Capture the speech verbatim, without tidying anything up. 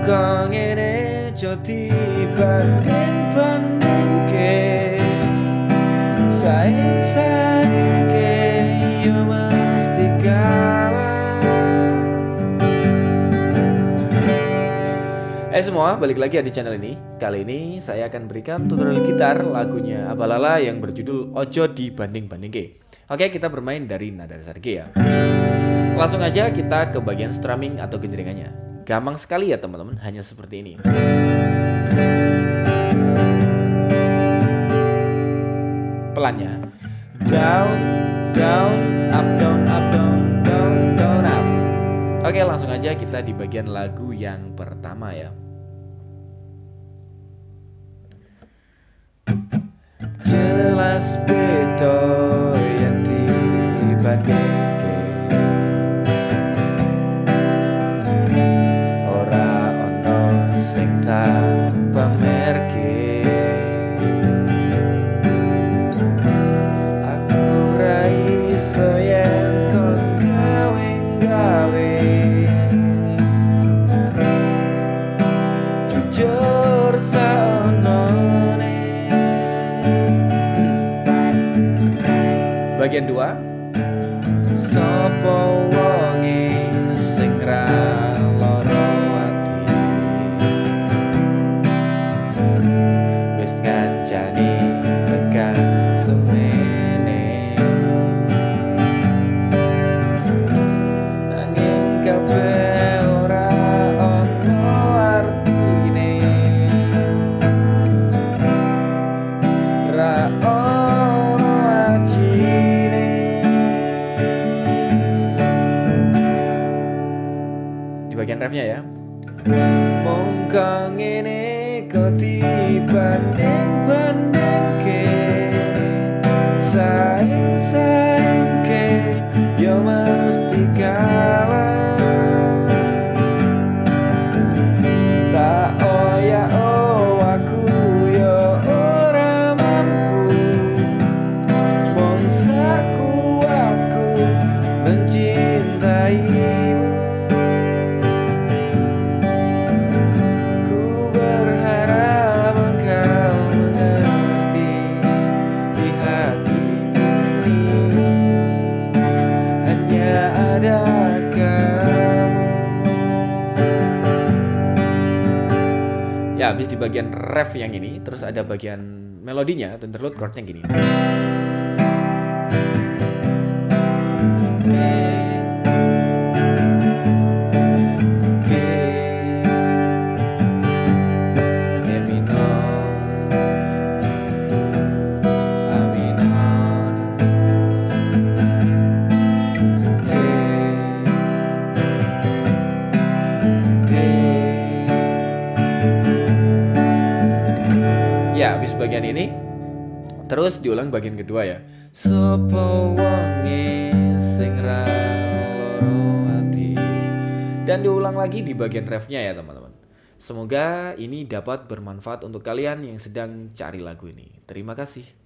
Mongko ngene aja dibanding-bandingke, saing-saingke yo mesti kalah. Eh semua, balik lagi ya di channel ini. Kali ini saya akan berikan tutorial gitar lagunya Abalala yang berjudul Ojo Dibanding-bandingke. Oke, kita bermain dari nada dasar G ya. Langsung aja kita ke bagian strumming atau genjrengannya. Gampang sekali ya teman-teman, hanya seperti ini. Pelannya, down, down, up, down, up, down, down, down, up. Oke, langsung aja kita di bagian lagu yang pertama ya. Jelas beda yang dibandingke, ora ono sing tak pamerke. Aku ra iso yen kon gawe-gawe, jujur saonone. Bagian dua. Sopo wonge sing ra lara ati, wis kancane tekan semene, nanging kabeh ora ono artine, ra ono ajine. Di bagian refnya ya. Mongko ngene kok dibanding-bandingke, saing-saingke yo mesti kalah. Tak oya-o aku yo ora mampu, wong sakuatku mencintaimu. Ya, habis di bagian ref yang ini, terus ada bagian melodinya atau interlude chordnya gini. Ya, habis bagian ini terus diulang bagian kedua ya. Sopo wonge sing ra loro ati. Dan diulang lagi di bagian refnya ya teman-teman. Semoga ini dapat bermanfaat untuk kalian yang sedang cari lagu ini. Terima kasih.